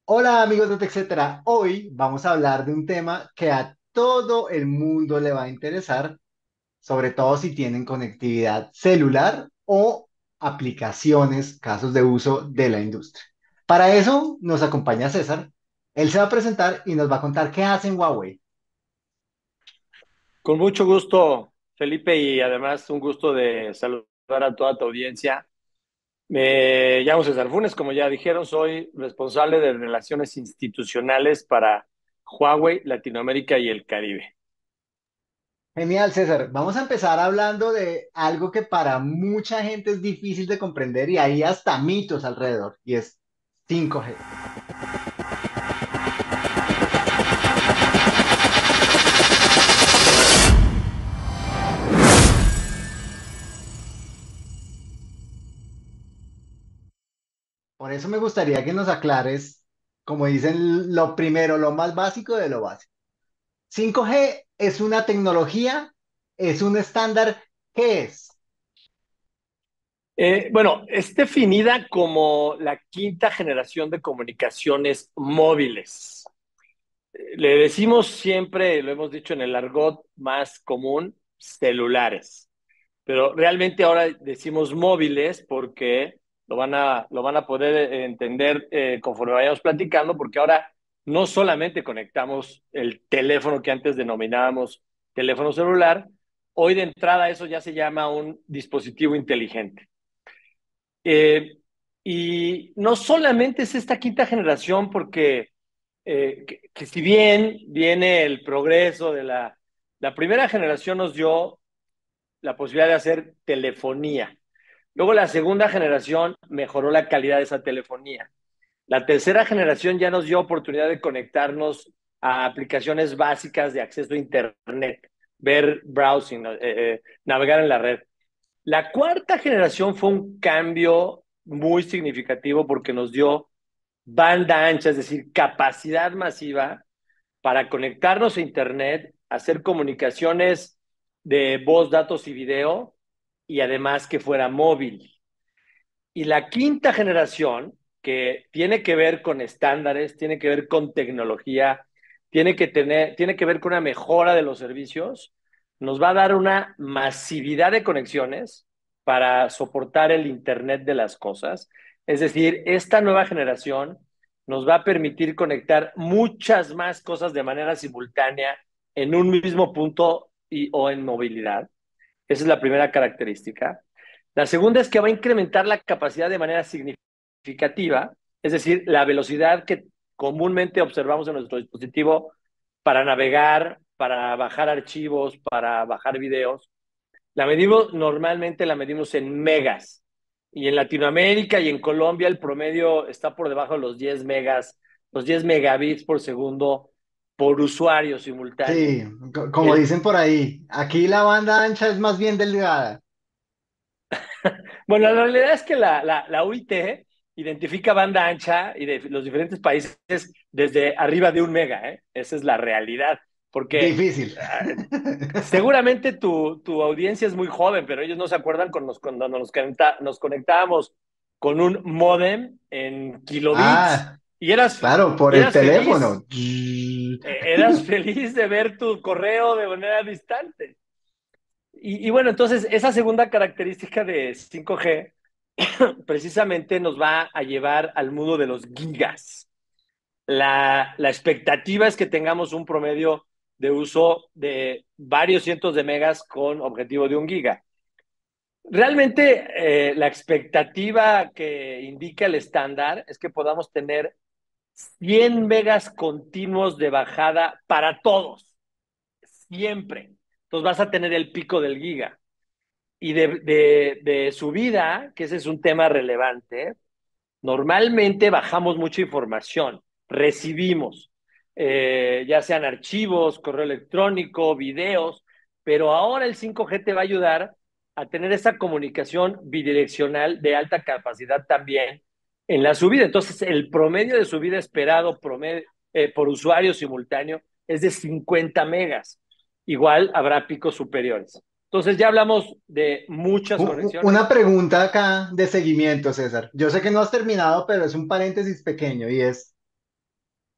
Hola amigos de TechCetera, hoy vamos a hablar de un tema que a todo el mundo le va a interesar, sobre todo si tienen conectividad celular o aplicaciones, casos de uso de la industria. Para eso nos acompaña César. Él se va a presentar y nos va a contar qué hace en Huawei. Con mucho gusto, Felipe, y además un gusto de saludar a toda tu audiencia. Me llamo César Funes, como ya dijeron, soy responsable de relaciones institucionales para Huawei, Latinoamérica y el Caribe. Genial, César. Vamos a empezar hablando de algo que para mucha gente es difícil de comprender y hay hasta mitos alrededor, y es 5G. Por eso me gustaría que nos aclares, como dicen, lo primero, lo más básico de lo básico. 5G es una tecnología, es un estándar, ¿qué es? Bueno, es definida como la quinta generación de comunicaciones móviles. Le decimos siempre, lo hemos dicho en el argot más común, celulares. Pero realmente ahora decimos móviles porque lo van a poder entender conforme vayamos platicando, porque ahora no solamente conectamos el teléfono que antes denominábamos teléfono celular, hoy de entrada eso ya se llama un dispositivo inteligente. Eh, y no solamente es esta quinta generación, porque que si bien viene el progreso de la primera generación nos dio la posibilidad de hacer telefonía. Luego la segunda generación mejoró la calidad de esa telefonía. La tercera generación ya nos dio oportunidad de conectarnos a aplicaciones básicas de acceso a Internet, ver browsing, navegar en la red. La cuarta generación fue un cambio muy significativo porque nos dio banda ancha, es decir, capacidad masiva para conectarnos a Internet, hacer comunicaciones de voz, datos y video, y además que fuera móvil. Y la quinta generación, que tiene que ver con estándares, tiene que ver con tecnología, tiene que ver con una mejora de los servicios, nos va a dar una masividad de conexiones para soportar el Internet de las cosas. Es decir, esta nueva generación nos va a permitir conectar muchas más cosas de manera simultánea en un mismo punto o en movilidad. Esa es la primera característica. La segunda es que va a incrementar la capacidad de manera significativa, es decir, la velocidad que comúnmente observamos en nuestro dispositivo para navegar, para bajar archivos, para bajar videos. La medimos en megas. Y en Latinoamérica y en Colombia el promedio está por debajo de los 10 megas, los 10 megabits por segundo por usuario simultáneo. Sí, como El, dicen por ahí, aquí la banda ancha es más bien delgada. Bueno, la realidad es que la UIT identifica banda ancha y de los diferentes países desde arriba de un mega, ¿eh? Esa es la realidad, porque Difícil. seguramente tu audiencia es muy joven, pero ellos no se acuerdan cuando nos conectábamos con un modem en kilobits Ah, y eras, claro, por y el eras teléfono. feliz, eras feliz de ver tu correo de manera distante. Y bueno, entonces esa segunda característica de 5G precisamente nos va a llevar al mundo de los gigas. La expectativa es que tengamos un promedio de uso de varios cientos de megas con objetivo de un giga. Realmente la expectativa que indica el estándar es que podamos tener 100 megas continuos de bajada para todos, siempre. Entonces vas a tener el pico del giga. Y de subida, que ese es un tema relevante, normalmente bajamos mucha información, recibimos, ya sean archivos, correo electrónico, videos, pero ahora el 5G te va a ayudar a tener esa comunicación bidireccional de alta capacidad también en la subida. Entonces, el promedio de subida esperado por usuario simultáneo es de 50 megas. Igual habrá picos superiores. Entonces, ya hablamos de muchas Una conexiones. pregunta acá de seguimiento, César. Yo sé que no has terminado, pero es un paréntesis pequeño y es,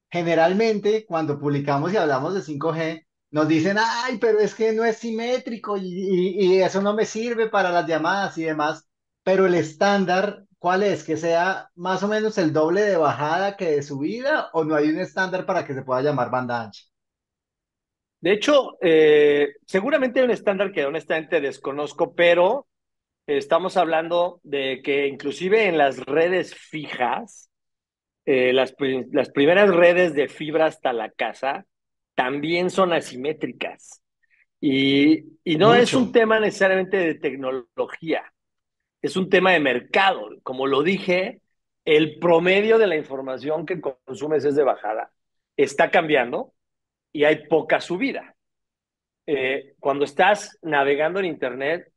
generalmente cuando publicamos y hablamos de 5G, nos dicen, ay, pero es que no es simétrico y eso no me sirve para las llamadas y demás. Pero el estándar, ¿cuál es? ¿Que sea más o menos el doble de bajada que de subida o no hay un estándar para que se pueda llamar banda ancha? De hecho, seguramente hay un estándar que honestamente desconozco, pero estamos hablando de que inclusive en las redes fijas, las primeras redes de fibra hasta la casa también son asimétricas. Y no es un Mucho. tema necesariamente de tecnología, es un tema de mercado. Como lo dije, el promedio de la información que consumes es de bajada. Está cambiando y hay poca subida. Cuando estás navegando en Internet,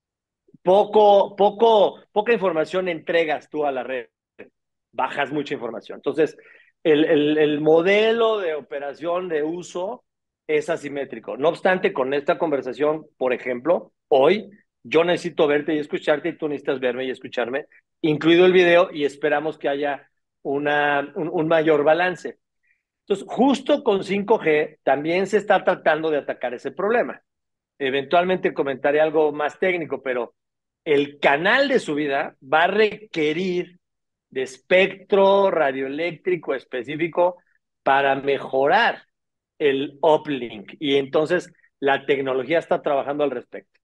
poca información entregas tú a la red, bajas mucha información. Entonces, el modelo de operación de uso es asimétrico. No obstante, con esta conversación, por ejemplo, hoy yo necesito verte y escucharte y tú necesitas verme y escucharme, incluido el video, y esperamos que haya un mayor balance. Entonces, justo con 5G también se está tratando de atacar ese problema. Eventualmente comentaré algo más técnico, pero el canal de subida va a requerir de espectro radioeléctrico específico para mejorar el uplink. Y entonces la tecnología está trabajando al respecto.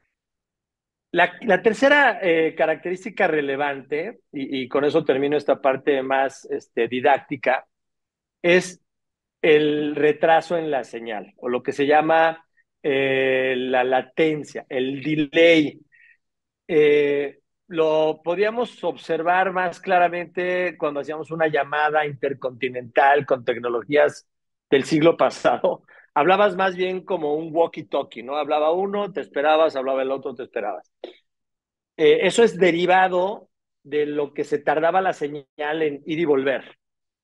La tercera característica relevante, y con eso termino esta parte más didáctica, es el retraso en la señal, o lo que se llama la latencia, el delay. Lo podíamos observar más claramente cuando hacíamos una llamada intercontinental con tecnologías del siglo pasado. Hablabas más bien como un walkie-talkie, ¿no? Hablaba uno, te esperabas, hablaba el otro, te esperabas. Eso es derivado de lo que se tardaba la señal en ir y volver.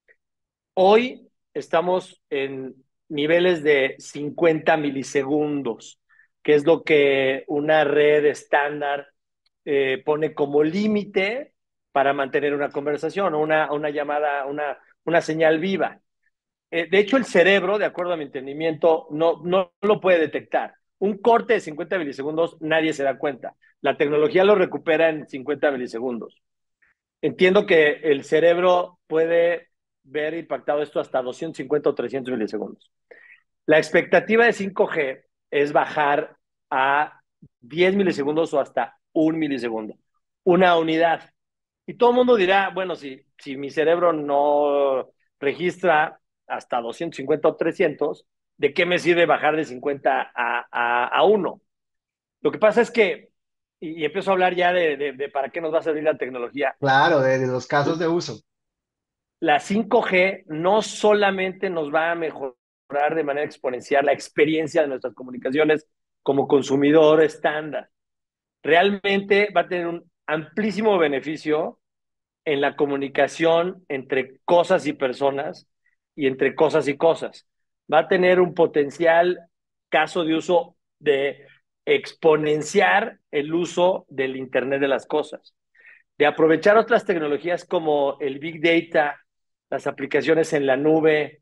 Hoy estamos en niveles de 50 milisegundos, que es lo que una red estándar pone como límite para mantener una conversación o una llamada, una señal viva. De hecho, el cerebro, de acuerdo a mi entendimiento, no lo puede detectar. Un corte de 50 milisegundos, nadie se da cuenta. La tecnología lo recupera en 50 milisegundos. Entiendo que el cerebro puede ver impactado esto hasta 250 o 300 milisegundos. La expectativa de 5G es bajar a 10 milisegundos o hasta un milisegundo, una unidad. Y todo el mundo dirá, bueno, si mi cerebro no registra hasta 250 o 300, ¿de qué me sirve bajar de 50 a 1? Lo que pasa es que, y empiezo a hablar ya de para qué nos va a servir la tecnología, Claro, de los casos de uso. la 5G no solamente nos va a mejorar de manera exponencial la experiencia de nuestras comunicaciones como consumidor estándar, realmente va a tener un amplísimo beneficio en la comunicación entre cosas y personas y entre cosas y cosas. Va a tener un potencial caso de uso de exponenciar el uso del Internet de las cosas, de aprovechar otras tecnologías como el Big Data, las aplicaciones en la nube,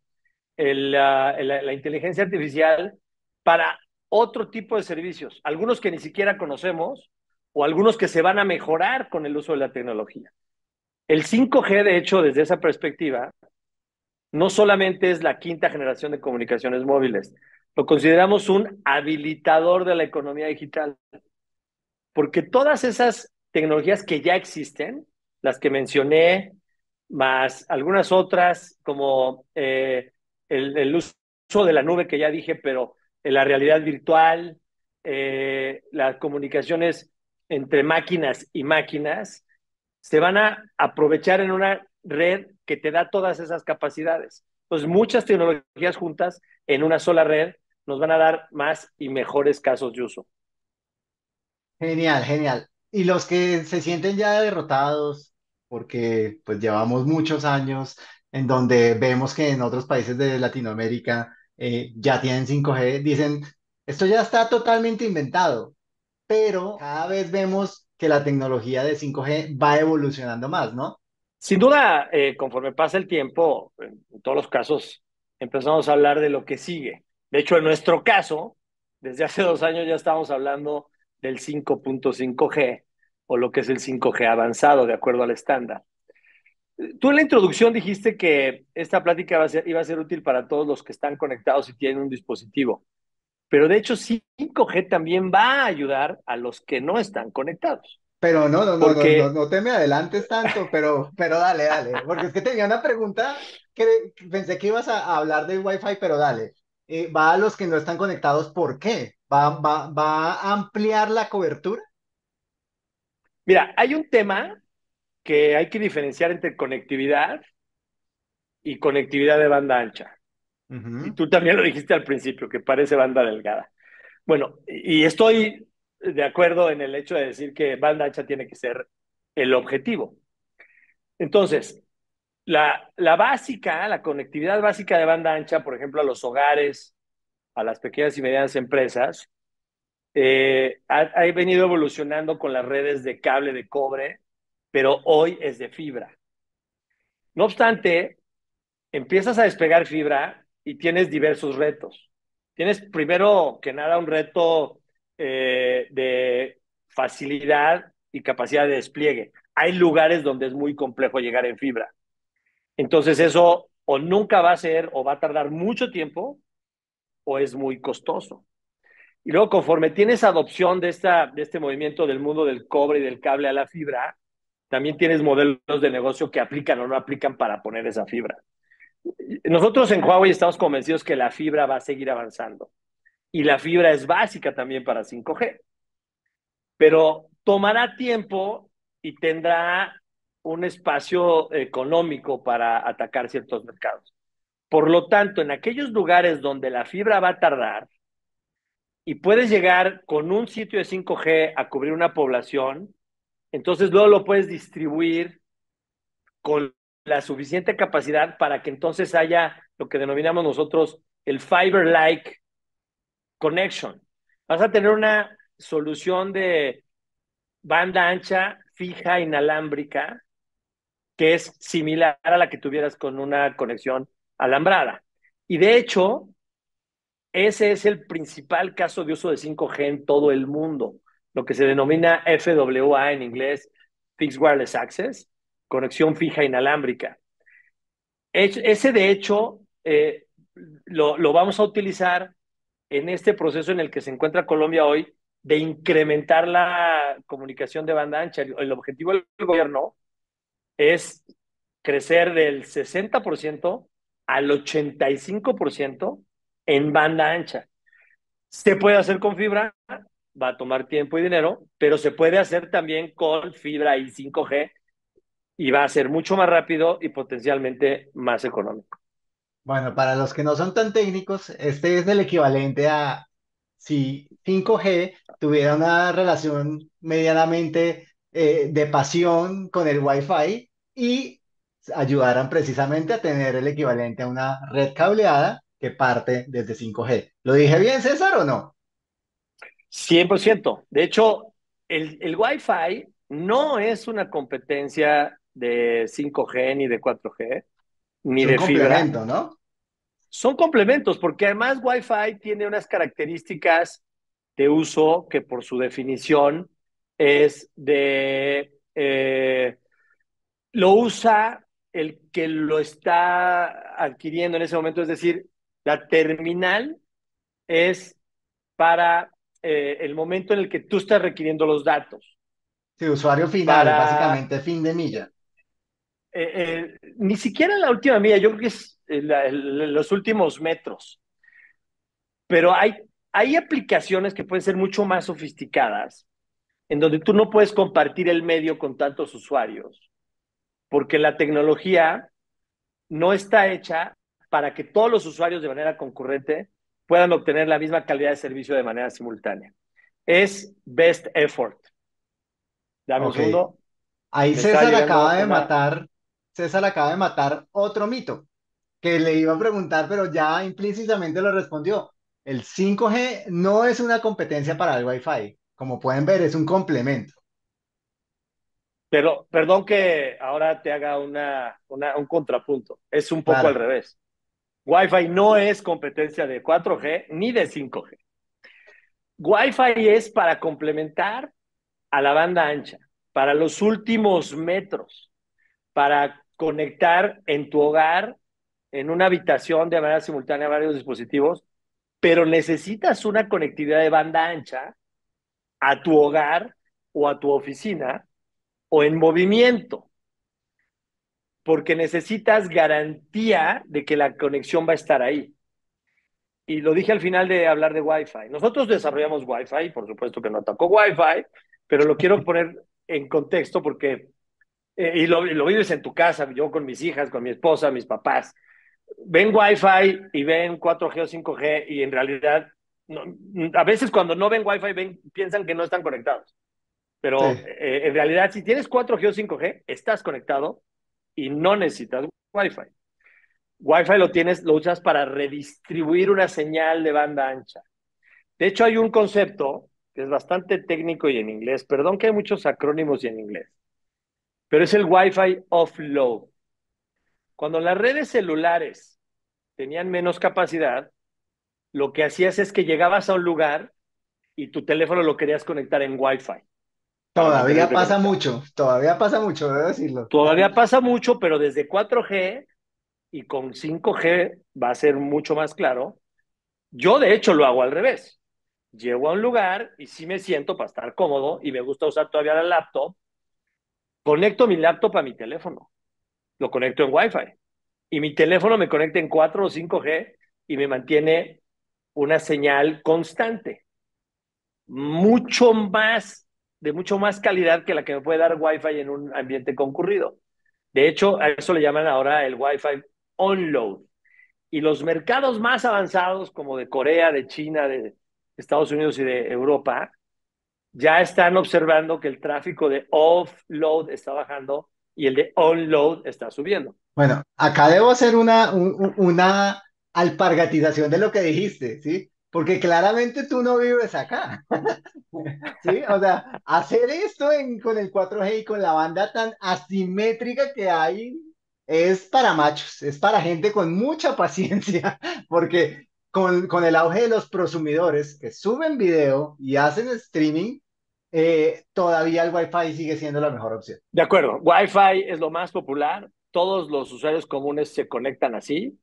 la inteligencia artificial para otro tipo de servicios, algunos que ni siquiera conocemos o algunos que se van a mejorar con el uso de la tecnología. El 5G, de hecho, desde esa perspectiva, no solamente es la quinta generación de comunicaciones móviles, lo consideramos un habilitador de la economía digital, porque todas esas tecnologías que ya existen, las que mencioné, más algunas otras como el uso de la nube que ya dije, pero en la realidad virtual, las comunicaciones entre máquinas y máquinas, se van a aprovechar en una red que te da todas esas capacidades. Entonces, muchas tecnologías juntas en una sola red nos van a dar más y mejores casos de uso. Genial, genial. Y los que se sienten ya derrotados, porque pues llevamos muchos años en donde vemos que en otros países de Latinoamérica ya tienen 5G, dicen, esto ya está totalmente inventado, pero cada vez vemos que la tecnología de 5G va evolucionando más, ¿no? Sin duda, conforme pasa el tiempo, todos los casos empezamos a hablar de lo que sigue. De hecho, en nuestro caso, desde hace 2 años ya estamos hablando del 5.5G o lo que es el 5G avanzado, de acuerdo al estándar. Tú en la introducción dijiste que esta plática iba a ser útil para todos los que están conectados y tienen un dispositivo, pero de hecho 5G también va a ayudar a los que no están conectados, Pero no, no, no, no, no, porque no te me adelantes tanto, pero dale, dale, porque es que tenía una pregunta que pensé que ibas a hablar del Wi-Fi, pero dale. Va a los que no están conectados, ¿por qué? ¿Va a ampliar la cobertura? mira, hay un tema que hay que diferenciar entre conectividad y conectividad de banda ancha. Y Ujú. tú también lo dijiste al principio, que parece banda delgada. Bueno, y estoy de acuerdo en el hecho de decir que banda ancha tiene que ser el objetivo. Entonces, la básica, la conectividad básica de banda ancha, por ejemplo, a los hogares, a las pequeñas y medianas empresas, ha venido evolucionando con las redes de cable de cobre, pero hoy es de fibra. No obstante, empiezas a despegar fibra y tienes diversos retos. Tienes primero que nada un reto de facilidad y capacidad de despliegue. Hay lugares donde es muy complejo llegar en fibra. Entonces eso o nunca va a ser o va a tardar mucho tiempo o es muy costoso. Y luego conforme tienes adopción de este movimiento del mundo del cobre y del cable a la fibra, también tienes modelos de negocio que aplican o no aplican para poner esa fibra. Nosotros en Huawei estamos convencidos que la fibra va a seguir avanzando y la fibra es básica también para 5G, pero tomará tiempo y tendrá un espacio económico para atacar ciertos mercados. Por lo tanto, en aquellos lugares donde la fibra va a tardar y puedes llegar con un sitio de 5G a cubrir una población, entonces luego lo puedes distribuir con la suficiente capacidad para que entonces haya lo que denominamos nosotros el fiber-like connection. Vas a tener una solución de banda ancha fija inalámbrica que es similar a la que tuvieras con una conexión alambrada. Y de hecho, ese es el principal caso de uso de 5G en todo el mundo, lo que se denomina FWA en inglés, Fixed Wireless Access, conexión fija inalámbrica. Ese de hecho lo vamos a utilizar en este proceso en el que se encuentra Colombia hoy de incrementar la comunicación de banda ancha. El objetivo del gobierno es crecer del 60% al 85% en banda ancha. Se puede hacer con fibra, va a tomar tiempo y dinero, pero se puede hacer también con fibra y 5G y va a ser mucho más rápido y potencialmente más económico. Bueno, para los que no son tan técnicos, este es el equivalente a si 5G tuviera una relación medianamente de pasión con el Wi-Fi y ayudaran precisamente a tener el equivalente a una red cableada que parte desde 5G. ¿Lo dije bien, César, o no? 100%. De hecho, el Wi-Fi no es una competencia de 5G ni de 4G Es ni un de fibra. complemento, ¿no? Son complementos porque además Wi-Fi tiene unas características de uso que por su definición es de lo usa el que lo está adquiriendo en ese momento, es decir, la terminal es para el momento en el que tú estás requiriendo los datos. Sí, usuario final, Para básicamente fin de milla. ni siquiera la última milla, yo creo que es los últimos metros, pero hay aplicaciones que pueden ser mucho más sofisticadas, en donde tú no puedes compartir el medio con tantos usuarios, porque la tecnología no está hecha para que todos los usuarios de manera concurrente puedan obtener la misma calidad de servicio de manera simultánea. Es best effort. Dame un Ok. segundo. Ahí Me está César acaba llegando de una. matar, César acaba de matar otro mito que le iba a preguntar, pero ya implícitamente lo respondió. El 5G no es una competencia para el Wi-Fi. Como pueden ver, es un complemento. Pero perdón que ahora te haga un contrapunto. Es un poco al Claro, revés. Wi-Fi no es competencia de 4G ni de 5G. Wi-Fi es para complementar a la banda ancha, para los últimos metros, para conectar en tu hogar, en una habitación de manera simultánea a varios dispositivos, pero necesitas una conectividad de banda ancha a tu hogar o a tu oficina o en movimiento, porque necesitas garantía de que la conexión va a estar ahí. Y lo dije al final de hablar de Wi-Fi. Nosotros desarrollamos Wi-Fi, por supuesto que no atacó Wi-Fi, pero lo quiero poner en contexto porque, y lo vives en tu casa, yo con mis hijas, con mi esposa, mis papás, ven Wi-Fi y ven 4G o 5G y en realidad, no, a veces cuando no ven Wi-Fi piensan que no están conectados. Pero sí. en realidad, si tienes 4G o 5G, estás conectado y no necesitas Wi-Fi. Wi-Fi lo usas para redistribuir una señal de banda ancha. De hecho, hay un concepto que es bastante técnico y en inglés. Perdón que hay muchos acrónimos y en inglés, pero es el Wi-Fi offload. Cuando las redes celulares tenían menos capacidad, lo que hacías es que llegabas a un lugar y tu teléfono lo querías conectar en Wi-Fi para mantenerte conectado. Todavía pasa mucho, debo decirlo. Todavía pasa mucho, pero desde 4G y con 5G va a ser mucho más claro. Yo, de hecho, lo hago al revés. Llego a un lugar y sí me siento para estar cómodo y me gusta usar todavía la laptop. Conecto mi laptop a mi teléfono, lo conecto en Wi-Fi y mi teléfono me conecta en 4 o 5G y me mantiene una señal constante, mucho más, de mucho más calidad que la que me puede dar Wi-Fi en un ambiente concurrido. De hecho, a eso le llaman ahora el Wi-Fi on-load. Y los mercados más avanzados, como de Corea, de China, de Estados Unidos y de Europa, ya están observando que el tráfico de offload está bajando y el de onload está subiendo. Bueno, acá debo hacer una alpargatización de lo que dijiste, ¿sí? Porque claramente tú no vives acá, ¿sí? O sea, hacer esto con el 4G y con la banda tan asimétrica que hay es para machos, es para gente con mucha paciencia, porque con el auge de los prosumidores que suben video y hacen streaming, todavía el Wi-Fi sigue siendo la mejor opción. De acuerdo, Wi-Fi es lo más popular, todos los usuarios comunes se conectan así,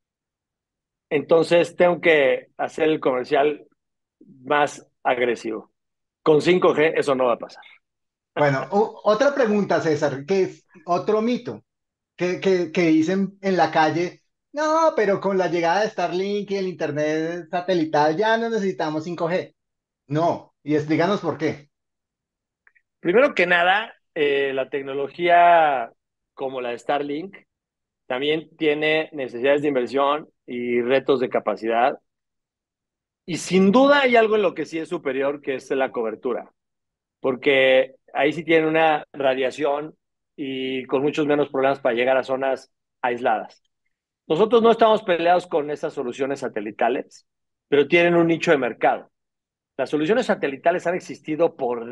entonces tengo que hacer el comercial más agresivo. Con 5G eso no va a pasar. Bueno, otra pregunta, César, que es otro mito que dicen en la calle, no, pero con la llegada de Starlink y el internet satelital ya no necesitamos 5G. No, y explícanos por qué. Primero que nada, la tecnología como la de Starlink también tiene necesidades de inversión y retos de capacidad. Y sin duda hay algo en lo que sí es superior, que es la cobertura, porque ahí sí tienen una radiación y con muchos menos problemas para llegar a zonas aisladas. Nosotros no estamos peleados con esas soluciones satelitales, pero tienen un nicho de mercado. Las soluciones satelitales han existido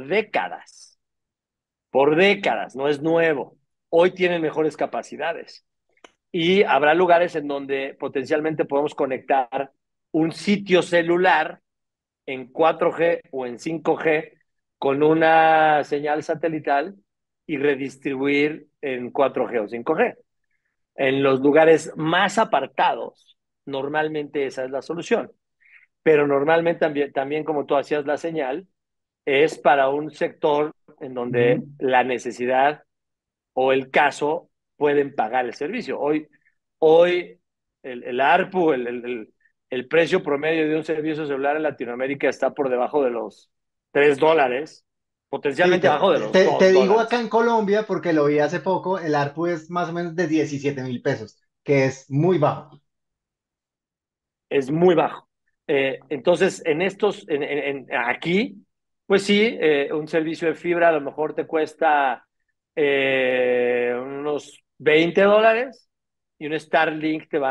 por décadas, no es nuevo. Hoy tienen mejores capacidades y habrá lugares en donde potencialmente podemos conectar un sitio celular en 4G o en 5G con una señal satelital y redistribuir en 4G o 5G. En los lugares más apartados, normalmente esa es la solución. Pero normalmente también como tú hacías la señal, es para un sector en donde Ujú. la necesidad o el caso pueden pagar el servicio. Hoy el ARPU, el precio promedio de un servicio celular en Latinoamérica está por debajo de los $3, Sí, potencialmente abajo de los te dos digo acá dólares. en Colombia, porque lo vi hace poco, el ARPU es más o menos de 17.000 pesos, que es muy bajo. Es muy bajo. Entonces, aquí, pues sí, un servicio de fibra a lo mejor te cuesta unos $20 y un Starlink te va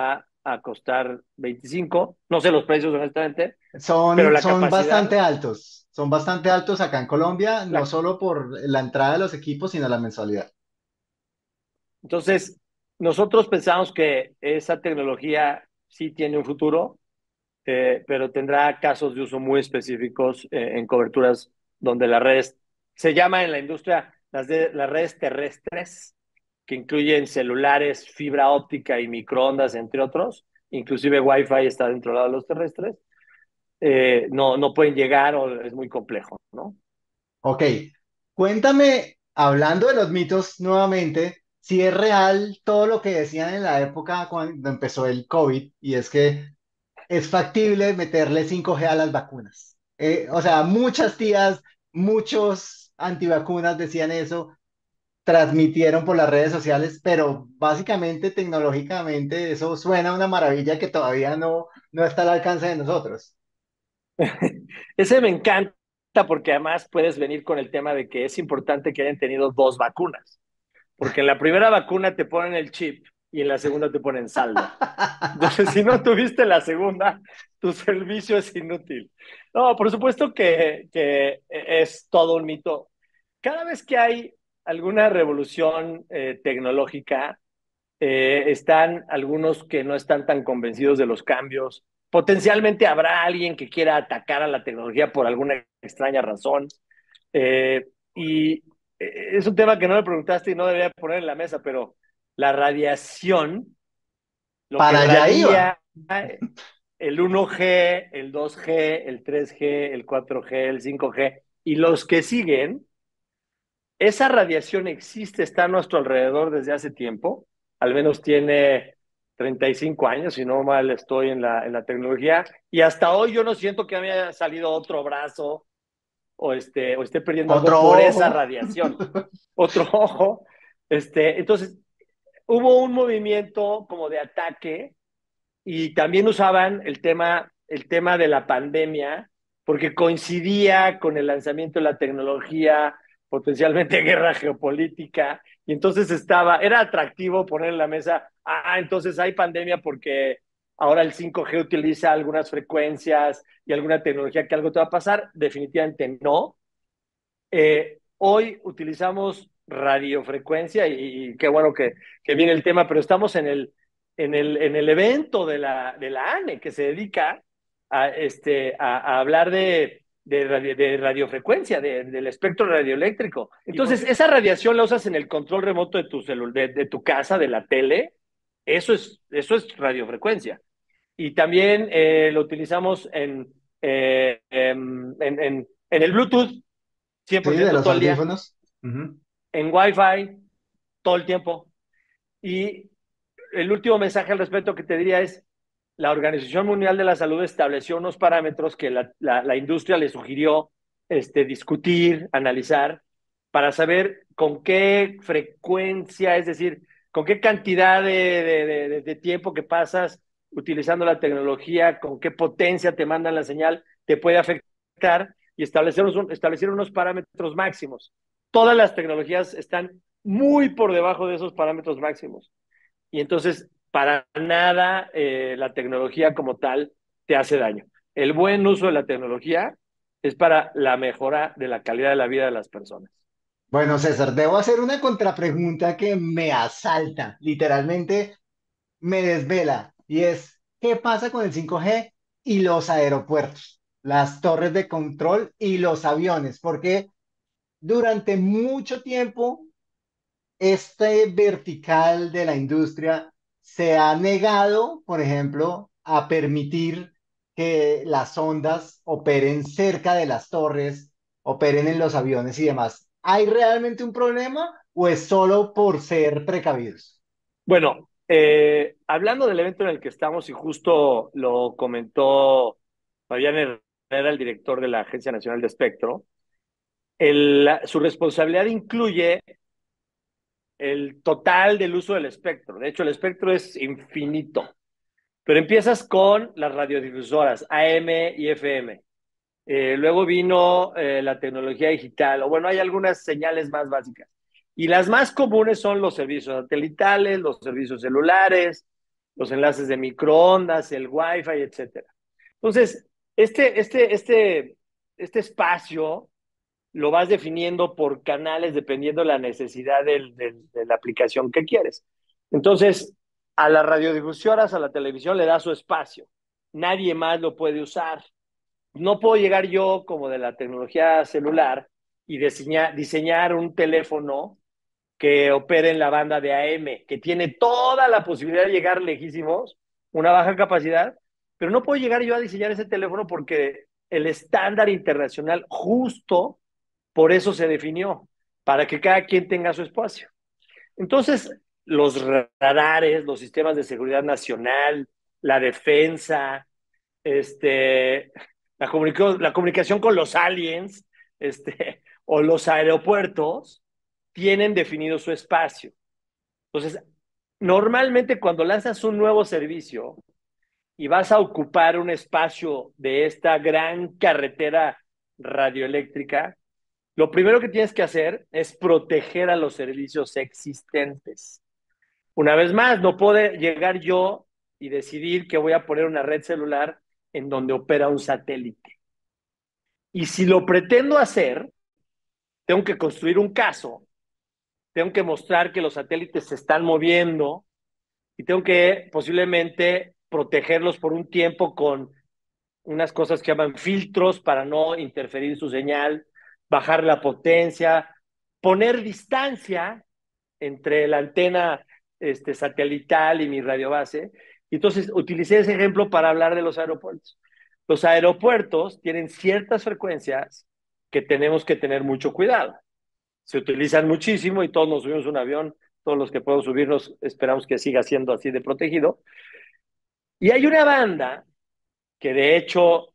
a costar 25. No sé los precios honestamente, pero Son, la son capacidad, bastante altos acá en Colombia, no la, solo por la entrada de los equipos, sino la mensualidad. entonces nosotros pensamos que esa tecnología sí tiene un futuro, pero tendrá casos de uso muy específicos en coberturas donde las redes, se llama en la industria las redes terrestres, que incluyen celulares, fibra óptica y microondas, entre otros, inclusive Wi-Fi está dentro de los terrestres, no pueden llegar o es muy complejo, ¿no? Ok, cuéntame, hablando de los mitos nuevamente, si es real todo lo que decían en la época cuando empezó el COVID, y es que es factible meterle 5G a las vacunas. O sea, muchas tías, muchos antivacunas decían eso, transmitieron por las redes sociales, pero básicamente tecnológicamente eso suena a una maravilla que todavía no está al alcance de nosotros. Ese me encanta porque además puedes venir con el tema de que es importante que hayan tenido dos vacunas, porque en la primera vacuna te ponen el chip y en la segunda te ponen saldo. Entonces, si no tuviste la segunda, tu servicio es inútil. No, por supuesto que es todo un mito. Cada vez que hay alguna revolución tecnológica, están algunos que no están tan convencidos de los cambios. Potencialmente habrá alguien que quiera atacar a la tecnología por alguna extraña razón. Y es un tema que no me preguntaste y no debería poner en la mesa, pero la radiación, lo que Para allá iba. radia el 1G, el 2G, el 3G, el 4G, el 5G y los que siguen, esa radiación existe, está a nuestro alrededor desde hace tiempo, al menos tiene 35 años, si no mal estoy en la tecnología, y hasta hoy yo no siento que me haya salido otro brazo o esté perdiendo algo Otro por esa ojo. radiación, otro ojo. Entonces, hubo un movimiento como de ataque y también usaban el tema de la pandemia, porque coincidía con el lanzamiento de la tecnología, potencialmente guerra geopolítica, y entonces era atractivo poner en la mesa, entonces hay pandemia porque ahora el 5G utiliza algunas frecuencias y alguna tecnología que algo te va a pasar. Definitivamente no. Hoy utilizamos radiofrecuencia y qué bueno que viene el tema, pero estamos en el evento de la ANE que se dedica a hablar de radiofrecuencia, del espectro radioeléctrico. Entonces, esa radiación la usas en el control remoto de tu de tu casa, de la tele. Eso es radiofrecuencia. Y también lo utilizamos en el Bluetooth cien Sí, por de ciento los todo el día, audífonos. Ujú. en Wi-Fi todo el tiempo. Y el último mensaje al respecto que te diría es, la Organización Mundial de la Salud estableció unos parámetros que la industria le sugirió discutir, analizar, para saber con qué frecuencia, es decir, con qué cantidad de tiempo que pasas utilizando la tecnología, con qué potencia te mandan la señal, te puede afectar y establecieron unos parámetros máximos. Todas las tecnologías están muy por debajo de esos parámetros máximos. Y entonces, para nada la tecnología como tal te hace daño. El buen uso de la tecnología es para la mejora de la calidad de la vida de las personas. Bueno, César, debo hacer una contrapregunta que me asalta, literalmente me desvela, y es, ¿qué pasa con el 5G y los aeropuertos, las torres de control y los aviones? Porque durante mucho tiempo este vertical de la industria se ha negado, por ejemplo, a permitir que las ondas operen cerca de las torres, operen en los aviones y demás. ¿Hay realmente un problema o es solo por ser precavidos? Bueno, hablando del evento en el que estamos, y justo lo comentó Fabián Herrera, el director de la Agencia Nacional de Espectro, su responsabilidad incluye el total del uso del espectro. De hecho, el espectro es infinito, pero empiezas con las radiodifusoras AM y FM. Luego vino la tecnología digital, o bueno, hay algunas señales más básicas. Y las más comunes son los servicios satelitales, los servicios celulares, los enlaces de microondas, el Wi-Fi, etcétera. Entonces, este espacio lo vas definiendo por canales dependiendo de la necesidad de la aplicación que quieres. Entonces, a las radiodifusoras, a la televisión le da su espacio. Nadie más lo puede usar. No puedo llegar yo como de la tecnología celular y diseñar un teléfono que opere en la banda de AM, que tiene toda la posibilidad de llegar lejísimos, una baja capacidad, pero no puedo llegar yo a diseñar ese teléfono porque el estándar internacional justo por eso se definió, para que cada quien tenga su espacio. Entonces, los radares, los sistemas de seguridad nacional, la defensa, la comunicación con los aliens, o los aeropuertos, tienen definido su espacio. Entonces, normalmente cuando lanzas un nuevo servicio y vas a ocupar un espacio de esta gran carretera radioeléctrica, lo primero que tienes que hacer es proteger a los servicios existentes. Una vez más, no puedo llegar yo y decidir que voy a poner una red celular en donde opera un satélite. Y si lo pretendo hacer, tengo que construir un caso, tengo que mostrar que los satélites se están moviendo y tengo que posiblemente protegerlos por un tiempo con unas cosas que llaman filtros para no interferir su señal, bajar la potencia, poner distancia entre la antena satelital y mi radiobase. Entonces, utilicé ese ejemplo para hablar de los aeropuertos. Los aeropuertos tienen ciertas frecuencias que tenemos que tener mucho cuidado. Se utilizan muchísimo y todos nos subimos a un avión, todos los que podemos subirnos esperamos que siga siendo así de protegido. Y hay una banda que de hecho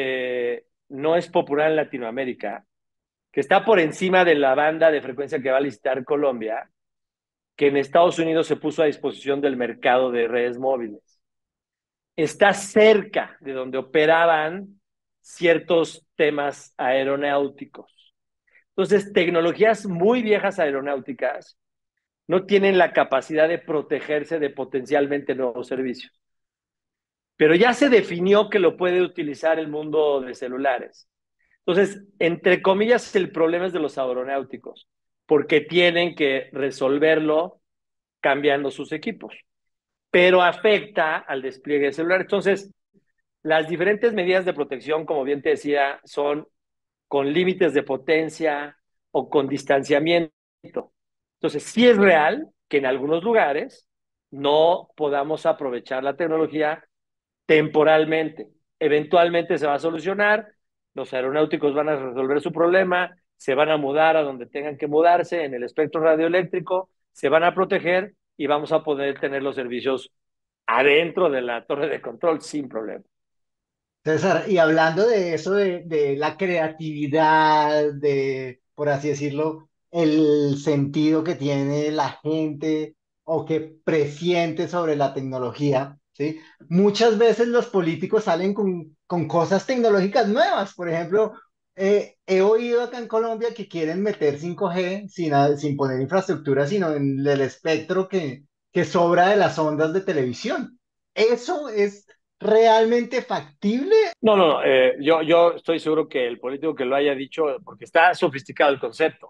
no es popular en Latinoamérica, que está por encima de la banda de frecuencia que va a licitar Colombia, que en Estados Unidos se puso a disposición del mercado de redes móviles. Está cerca de donde operaban ciertos temas aeronáuticos. Entonces, tecnologías muy viejas aeronáuticas no tienen la capacidad de protegerse de potencialmente nuevos servicios. Pero ya se definió que lo puede utilizar el mundo de celulares. Entonces, entre comillas, el problema es de los aeronáuticos, porque tienen que resolverlo cambiando sus equipos, pero afecta al despliegue celular. Entonces, las diferentes medidas de protección, como bien te decía, son con límites de potencia o con distanciamiento. Entonces, sí es real que en algunos lugares no podamos aprovechar la tecnología temporalmente. Eventualmente se va a solucionar, los aeronáuticos van a resolver su problema, se van a mudar a donde tengan que mudarse en el espectro radioeléctrico, se van a proteger y vamos a poder tener los servicios adentro de la torre de control sin problema. César, y hablando de eso, de la creatividad, de, por así decirlo, el sentido que tiene la gente o que presiente sobre la tecnología, ¿sí? Muchas veces los políticos salen con cosas tecnológicas nuevas. Por ejemplo, he oído acá en Colombia que quieren meter 5G sin poner infraestructura, sino en el espectro que sobra de las ondas de televisión. Eso es realmente factible. No, no, no, yo estoy seguro que el político que lo haya dicho, porque está sofisticado el concepto,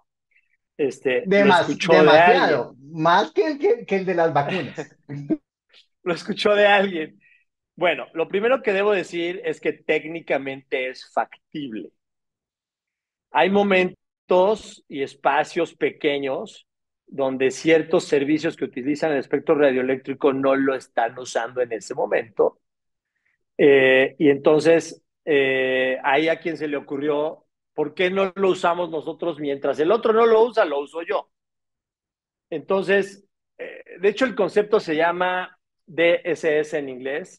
lo escuchó de alguien, Demasiado, más que el de las vacunas. lo escuchó de alguien. Bueno, lo primero que debo decir es que técnicamente es factible. Hay momentos y espacios pequeños donde ciertos servicios que utilizan el espectro radioeléctrico no lo están usando en ese momento. Y entonces, ahí a quien se le ocurrió, ¿por qué no lo usamos nosotros mientras el otro no lo usa, lo uso yo? Entonces, de hecho, el concepto se llama DSS en inglés,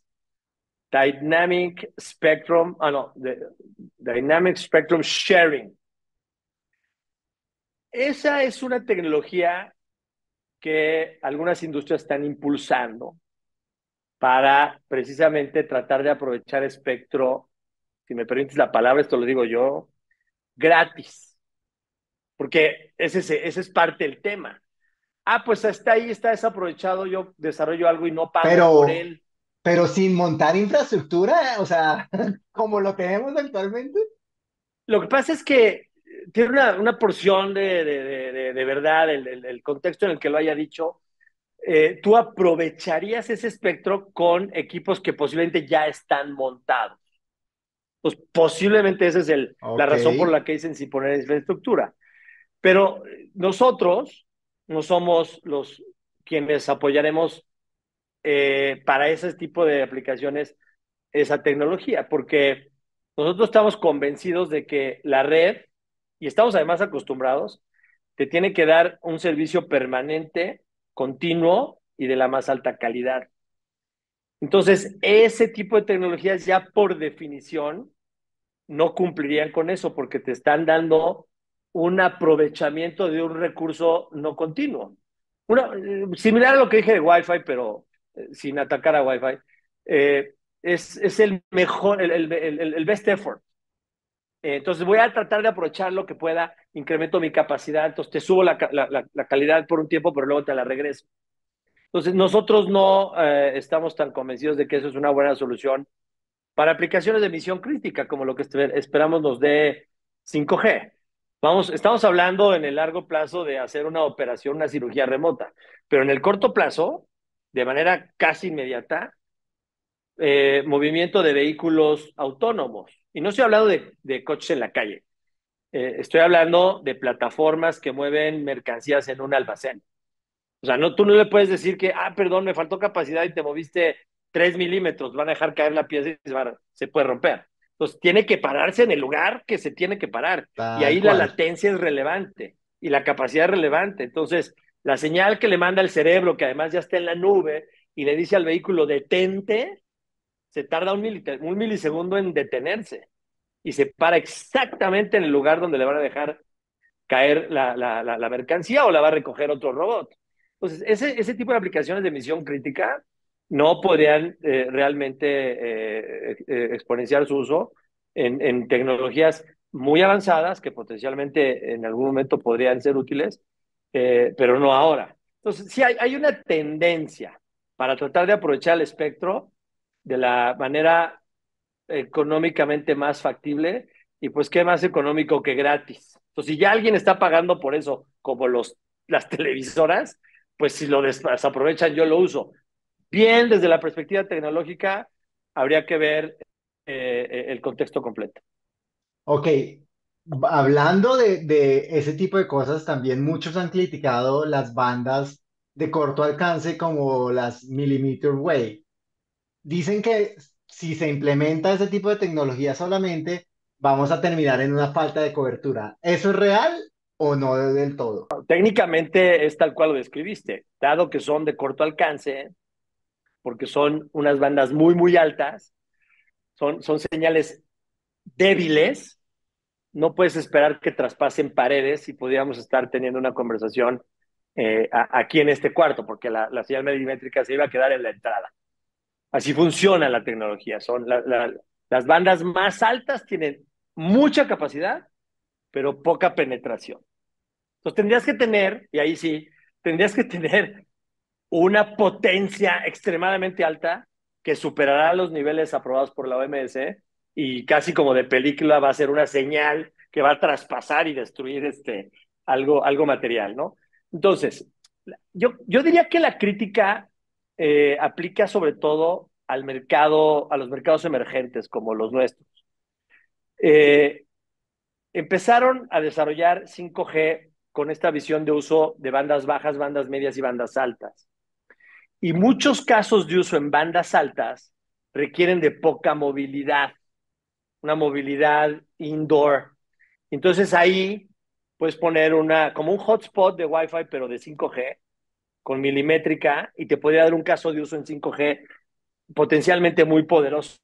Dynamic Spectrum, no, Dynamic Spectrum Sharing. Esa es una tecnología que algunas industrias están impulsando para precisamente tratar de aprovechar espectro, si me permites la palabra, esto lo digo yo, gratis, porque ese es parte del tema. pues está ahí, está desaprovechado, yo desarrollo algo y no pago por Pero, él. pero sin montar infraestructura, o sea, como lo tenemos actualmente. Lo que pasa es que tiene una porción de verdad, el contexto en el que lo haya dicho. Tú aprovecharías ese espectro con equipos que posiblemente ya están montados. Pues posiblemente esa es la Ok, razón por la que dicen sin poner infraestructura. Pero nosotros no somos los quienes apoyaremos para ese tipo de aplicaciones esa tecnología, porque nosotros estamos convencidos de que la red, y estamos además acostumbrados, te tiene que dar un servicio permanente, continuo y de la más alta calidad. Entonces, ese tipo de tecnologías ya por definición no cumplirían con eso porque te están dando un aprovechamiento de un recurso no continuo. Similar a lo que dije de Wi-Fi, pero sin atacar a Wi-Fi, es el mejor, el best effort. Entonces voy a tratar de aprovechar lo que pueda, incremento mi capacidad, entonces te subo la calidad por un tiempo, pero luego te la regreso. Entonces nosotros no estamos tan convencidos de que eso es una buena solución para aplicaciones de misión crítica, como lo que esperamos nos dé 5G. Estamos hablando en el largo plazo de hacer una operación, una cirugía remota, pero en el corto plazo, de manera casi inmediata, movimiento de vehículos autónomos. Y no estoy hablando de coches en la calle, estoy hablando de plataformas que mueven mercancías en un almacén. O sea, no, tú no le puedes decir que, perdón, me faltó capacidad y te moviste 3 milímetros, van a dejar caer la pieza y se puede romper. Entonces, tiene que pararse en el lugar que se tiene que parar. Y tal ahí la cual. latencia es relevante y la capacidad es relevante. Entonces, la señal que le manda el cerebro, que además ya está en la nube, y le dice al vehículo, detente, se tarda un milisegundo en detenerse y se para exactamente en el lugar donde le van a dejar caer la mercancía o la va a recoger otro robot. Entonces, ese tipo de aplicaciones de misión crítica no podrían realmente exponenciar su uso en tecnologías muy avanzadas que potencialmente en algún momento podrían ser útiles, pero no ahora. Entonces, sí hay una tendencia para tratar de aprovechar el espectro de la manera económicamente más factible y pues qué más económico que gratis. Entonces, si ya alguien está pagando por eso, como las televisoras, pues si lo desaprovechan, yo lo uso. Bien, desde la perspectiva tecnológica, habría que ver el contexto completo. Ok, hablando de ese tipo de cosas, también muchos han criticado las bandas de corto alcance como las millimeter wave. Dicen que si se implementa ese tipo de tecnología solamente, vamos a terminar en una falta de cobertura. ¿Eso es real o no del todo? Técnicamente es tal cual lo describiste, dado que son de corto alcance, porque son unas bandas muy, muy altas, son señales débiles, no puedes esperar que traspasen paredes y podríamos estar teniendo una conversación aquí en este cuarto, porque la señal milimétrica se iba a quedar en la entrada. Así funciona la tecnología. Las bandas más altas tienen mucha capacidad, pero poca penetración. Entonces tendrías que tener, y ahí sí, tendrías que tener una potencia extremadamente alta que superará los niveles aprobados por la OMS y casi como de película va a ser una señal que va a traspasar y destruir algo material, ¿no? Entonces, yo diría que la crítica aplica sobre todo al mercado, a los mercados emergentes como los nuestros. Eh, Empezaron a desarrollar 5G con esta visión de uso de bandas bajas, bandas medias y bandas altas. Y muchos casos de uso en bandas altas requieren de poca movilidad, una movilidad indoor. Entonces ahí puedes poner como un hotspot de Wi-Fi, pero de 5G, con milimétrica, y te podría dar un caso de uso en 5G potencialmente muy poderoso.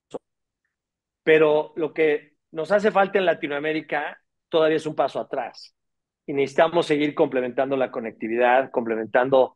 Pero lo que nos hace falta en Latinoamérica todavía es un paso atrás. Y necesitamos seguir complementando la conectividad, complementando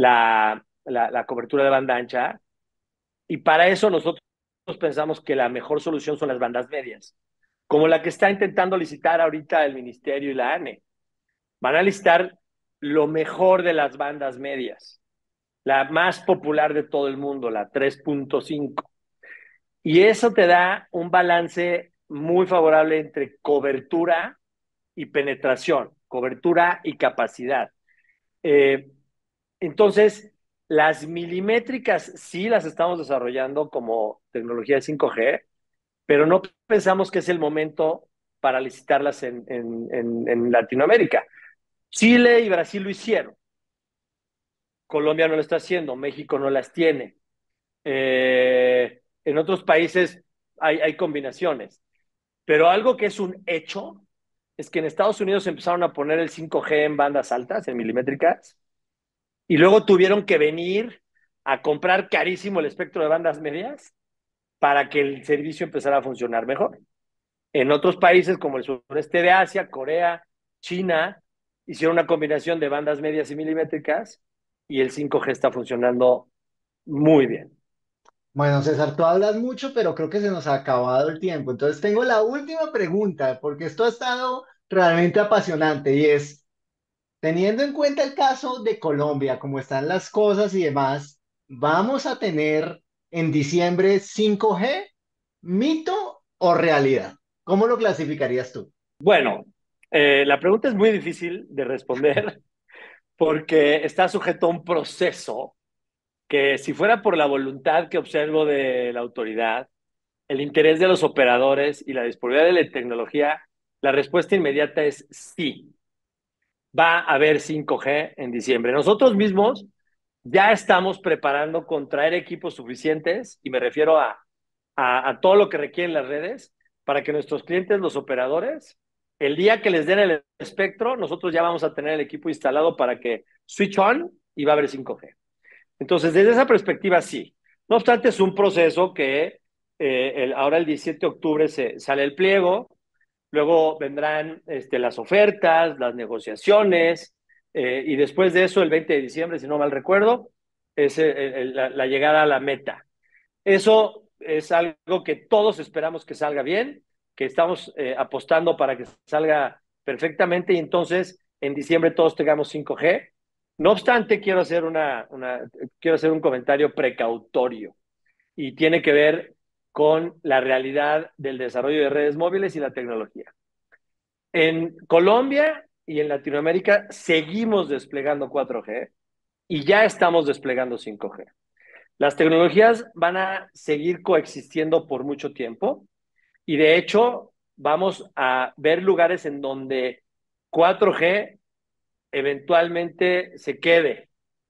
la cobertura de banda ancha. Y para eso nosotros pensamos que la mejor solución son las bandas medias, como la que está intentando licitar ahorita el Ministerio y la ANE. Van a licitar lo mejor de las bandas medias, la más popular de todo el mundo, la 3.5. Y eso te da un balance muy favorable entre cobertura y penetración, cobertura y capacidad. Eh, entonces, las milimétricas sí las estamos desarrollando como tecnología de 5G, pero no pensamos que es el momento para licitarlas en Latinoamérica. Chile y Brasil lo hicieron, Colombia no lo está haciendo, México no las tiene. En otros países hay combinaciones, pero algo que es un hecho es que en Estados Unidos empezaron a poner el 5G en bandas altas, en milimétricas, y luego tuvieron que venir a comprar carísimo el espectro de bandas medias para que el servicio empezara a funcionar mejor. En otros países como el sureste de Asia, Corea, China, hicieron una combinación de bandas medias y milimétricas y el 5G está funcionando muy bien. Bueno, César, tú hablas mucho, pero creo que se nos ha acabado el tiempo. Entonces tengo la última pregunta, porque esto ha estado realmente apasionante y es, teniendo en cuenta el caso de Colombia, cómo están las cosas y demás, ¿vamos a tener en diciembre 5G, mito o realidad? ¿Cómo lo clasificarías tú? Bueno, la pregunta es muy difícil de responder porque está sujeto a un proceso que si fuera por la voluntad que observo de la autoridad, el interés de los operadores y la disponibilidad de la tecnología, la respuesta inmediata es sí, va a haber 5G en diciembre. Nosotros mismos ya estamos preparando con traer equipos suficientes, y me refiero a todo lo que requieren las redes, para que nuestros clientes, los operadores, el día que les den el espectro, nosotros ya vamos a tener el equipo instalado para que switch on y va a haber 5G. Entonces, desde esa perspectiva, sí. No obstante, es un proceso que ahora el 17 de octubre sale el pliego, luego vendrán las ofertas, las negociaciones, y después de eso, el 20 de diciembre, si no mal recuerdo, es la llegada a la meta. Eso es algo que todos esperamos que salga bien, que estamos apostando para que salga perfectamente y entonces en diciembre todos tengamos 5G. No obstante, quiero hacer un comentario precautorio y tiene que ver con la realidad del desarrollo de redes móviles y la tecnología. En Colombia y en Latinoamérica seguimos desplegando 4G y ya estamos desplegando 5G. Las tecnologías van a seguir coexistiendo por mucho tiempo y de hecho vamos a ver lugares en donde 4G eventualmente se quede.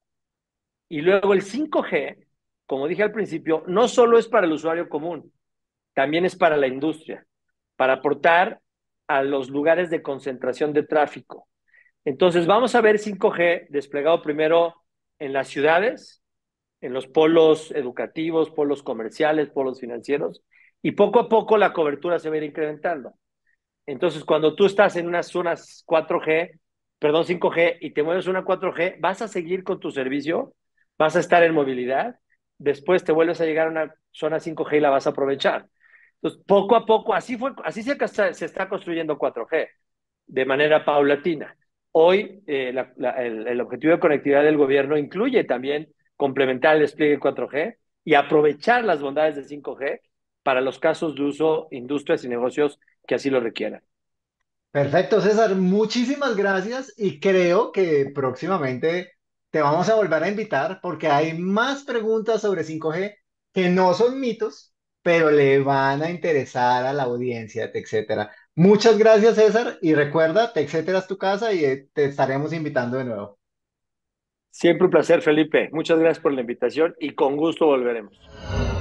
Y luego el 5G, como dije al principio, no solo es para el usuario común, también es para la industria, para aportar a los lugares de concentración de tráfico. Entonces vamos a ver 5G desplegado primero en las ciudades, en los polos educativos, polos comerciales, polos financieros, y poco a poco la cobertura se va a ir incrementando. Entonces, cuando tú estás en unas zonas 4G, perdón, 5G, y te mueves a una 4G, vas a seguir con tu servicio, vas a estar en movilidad, después te vuelves a llegar a una zona 5G y la vas a aprovechar. Entonces, poco a poco, se está construyendo 4G de manera paulatina. Hoy, el objetivo de conectividad del gobierno incluye también complementar el despliegue 4G y aprovechar las bondades de 5G para los casos de uso, industrias y negocios que así lo requieran. Perfecto, César, muchísimas gracias y creo que próximamente te vamos a volver a invitar porque hay más preguntas sobre 5G que no son mitos, pero le van a interesar a la audiencia, etcétera. Muchas gracias, César, y recuerda, etcétera es tu casa y te estaremos invitando de nuevo. Siempre un placer, Felipe. Muchas gracias por la invitación y con gusto volveremos.